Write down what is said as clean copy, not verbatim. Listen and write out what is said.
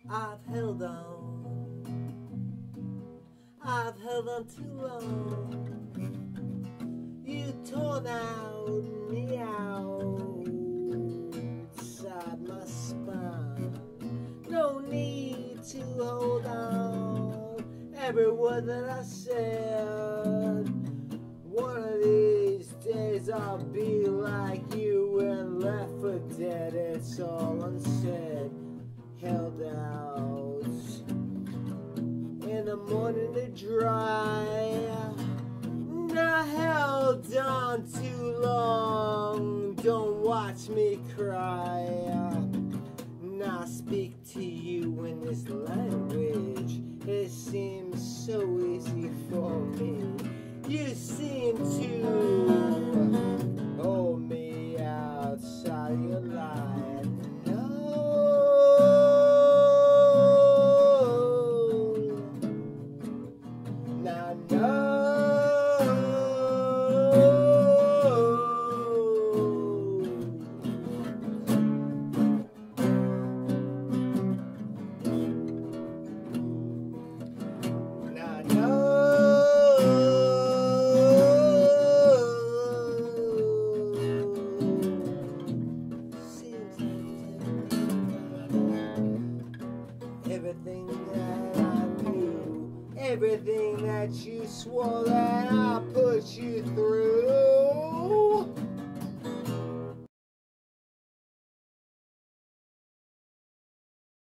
I've held on too long. You torn out me outside my spine. No need to hold on. Every word that I said. One of these days I'll be like you and left for dead. It's all unsaid, held out in the morning to dry. Not held on too long. Don't watch me cry. Now speak to you in this language. It seems so easy for me. You seem to hold me outside your life. No, now no. Now no. Everything that I knew, everything that you swore that I put you through.